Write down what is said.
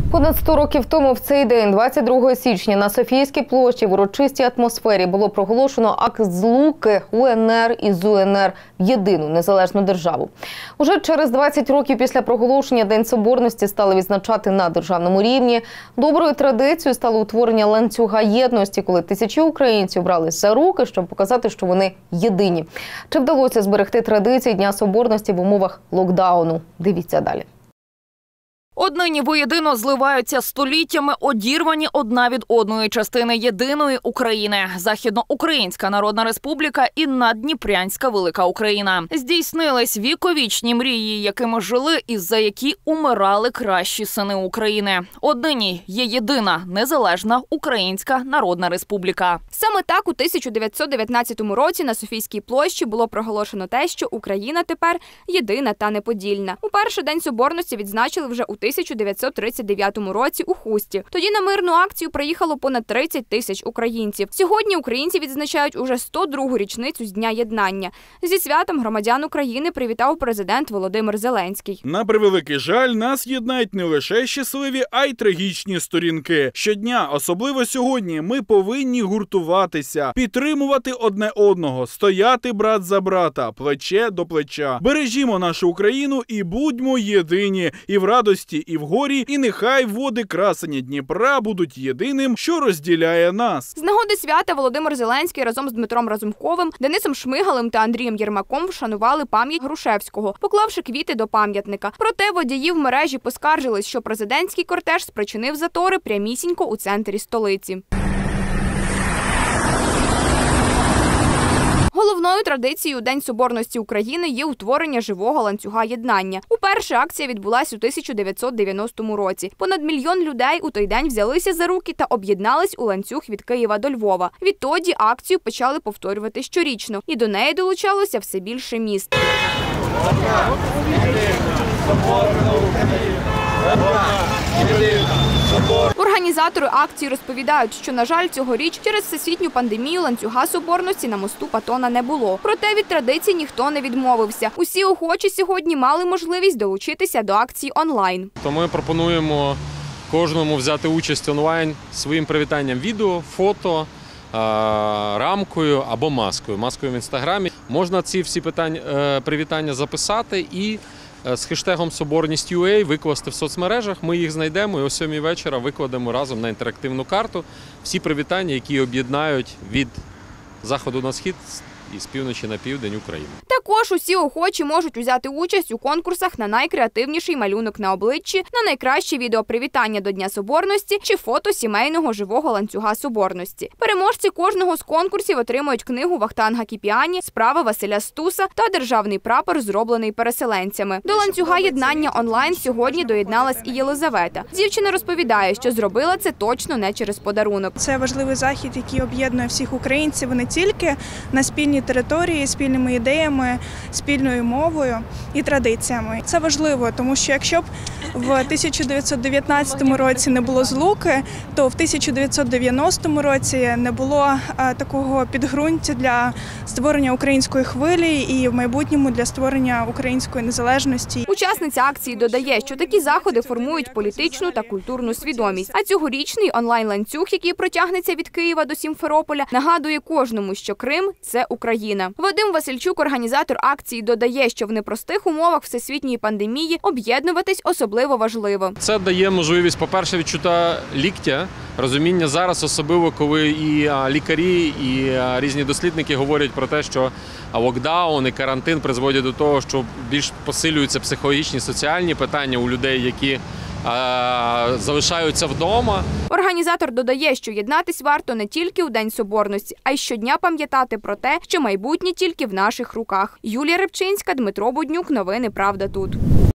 Понад 100 років тому в цей день, 22 січня, на Софійській площі в урочистій атмосфері було проголошено акт злуки УНР і ЗУНР в єдину незалежну державу. Уже через 20 років після проголошення День Соборності стали відзначати на державному рівні. Доброю традицією стало утворення ланцюга єдності, коли тисячі українців брались за руки, щоб показати, що вони єдині. Чи вдалося зберегти традиції Дня Соборності в умовах локдауну? Дивіться далі. Однині воєдино зливаються століттями одірвані одна від одної частини єдиної України – Західноукраїнська Народна Республіка і Наддніпрянська Велика Україна. Здійснились віковічні мрії, якими жили і за які умирали кращі сини України. Однині є єдина незалежна Українська Народна Республіка. Саме так у 1919 році на Софійській площі було проголошено те, що Україна тепер єдина та неподільна. У перший день Соборності відзначили вже у 1939 році у Хусті. Тоді на мирну акцію приїхало понад 30 тисяч українців. Сьогодні українці відзначають уже 102-гу річницю з Дня єднання. Зі святом громадян України привітав президент Володимир Зеленський. На превеликий жаль, нас єднають не лише щасливі, а й трагічні сторінки. Щодня, особливо сьогодні, ми повинні гуртуватися, підтримувати одне одного, стояти брат за брата, плече до плеча. Бережімо нашу Україну і будьмо єдині і в радості, і в горі, і нехай води красення Дніпра будуть єдиним, що розділяє нас. З нагоди свята Володимир Зеленський разом з Дмитром Разумковим, Денисом Шмигалем та Андрієм Єрмаком вшанували пам'ять Грушевського, поклавши квіти до пам'ятника. Проте водії в мережі поскаржились, що президентський кортеж спричинив затори прямісінько у центрі столиці. Головною традицією у День Соборності України є утворення живого ланцюга єднання. Уперше акція відбулася у 1990 році. Понад 1 мільйон людей у той день взялися за руки та об'єднались у ланцюг від Києва до Львова. Відтоді акцію почали повторювати щорічно, і до неї долучалося все більше міст. Організатори акції розповідають, що, на жаль, цьогоріч через всесвітню пандемію ланцюга Соборності на мосту Патона не було. Проте від традицій ніхто не відмовився. Усі охочі сьогодні мали можливість долучитися до акції онлайн. То ми пропонуємо кожному взяти участь онлайн своїм привітанням відео, фото, рамкою або маскою. Маскою в Інстаграмі. Можна ці всі привітання записати і з хештегом «Соборність.UA» викласти в соцмережах. Ми їх знайдемо і о 7 вечора викладемо разом на інтерактивну карту всі привітання, які об'єднають від заходу на схід і з півночі на південь України. Також усі охочі можуть взяти участь у конкурсах на найкреативніший малюнок на обличчі, на найкраще відеопривітання до Дня Соборності чи фото сімейного живого ланцюга Соборності. Переможці кожного з конкурсів отримують книгу Вахтанга Кіпіані «Справи Василя Стуса» та державний прапор, зроблений переселенцями. До ланцюга єднання онлайн сьогодні доєдналась і Єлизавета. Дівчина розповідає, що зробила це точно не через подарунок. Це важливий захід, який об'єднує всіх українців не тільки на спільній території, спільними ідеями, спільною мовою і традиціями. Це важливо, тому що якщо б в 1919 році не було злуки, то в 1990 році не було такого підґрунтя для створення української хвилі і в майбутньому для створення української незалежності. Учасниця акції додає, що такі заходи формують політичну та культурну свідомість. А цьогорічний онлайн-ланцюг, який протягнеться від Києва до Сімферополя, нагадує кожному, що Крим – це Україна. Вадим Васильчук, організатор акції, додає, що в непростих умовах всесвітньої пандемії об'єднуватись особливо важливо. Це дає можливість, по-перше, відчуття ліктя, розуміння зараз, особливо коли і лікарі, і різні дослідники говорять про те, що локдаун і карантин призводять до того, що більш посилюються психологічні, соціальні питання у людей, які залишаються вдома. Організатор додає, що єднатись варто не тільки у День Соборності, а й щодня пам'ятати про те, що майбутнє тільки в наших руках. Юлія Рибчинська, Дмитро Буднюк. Новини «Правда тут».